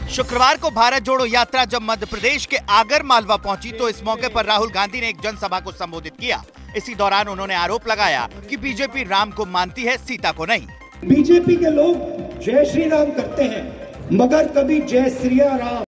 शुक्रवार को भारत जोड़ो यात्रा जब मध्य प्रदेश के आगर मालवा पहुंची तो इस मौके पर राहुल गांधी ने एक जनसभा को संबोधित किया। इसी दौरान उन्होंने आरोप लगाया कि बीजेपी राम को मानती है, सीता को नहीं। बीजेपी के लोग जय श्री राम करते हैं मगर कभी जय श्री राम